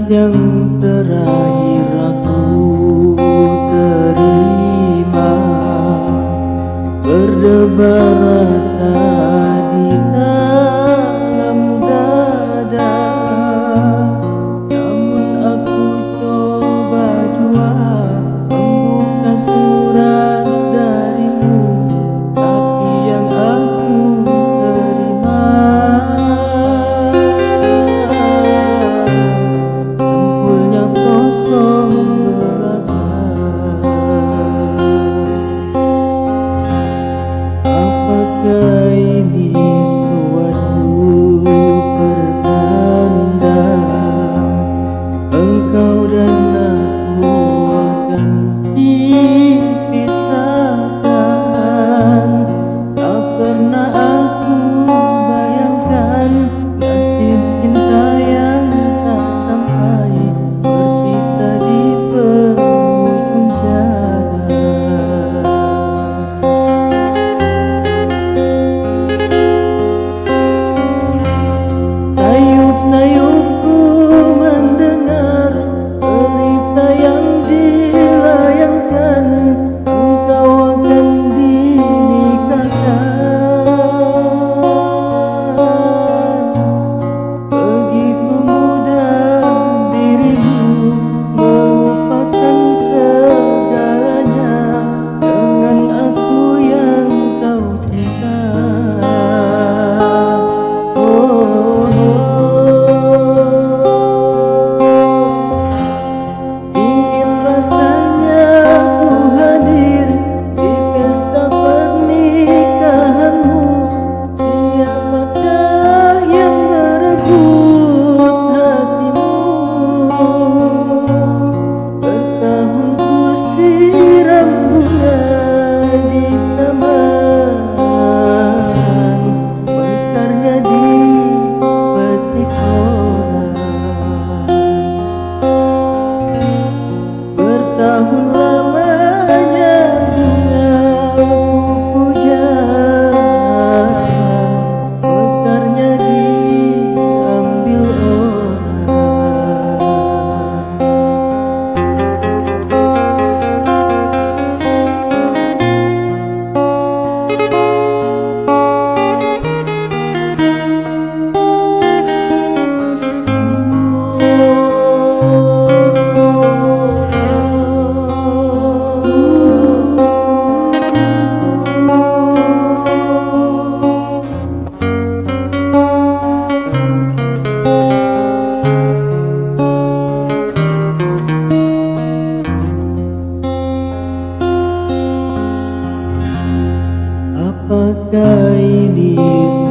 yang terakhir aku terima, berdebar rasa di dalam dada. Namun aku coba jua membuka surat darimu, tapi yang aku terima sempulnya kosong belaka. Apakah ini suatu pertanda engkau dan aku akan dipisahkan? Tak pernah aku bayangkan nasib cinta yang tak sampai berpisah di penghujung jalan. Sayup-sayupku mendengar berita yang dilayangkan, engkau akan dinikahkan. Begitu mudah dirimu melupakan segalanya dengan aku yang kau cinta. Ingin rasanya ku hadir di pesta pernikahanmu. Siapakah yang merebut hatimu? Bertahun ku siram bunga di taman, mekarnya dipetik orang. Bertahun lamanya bunga ku puja, mekarnya diambil orang. Apakah ini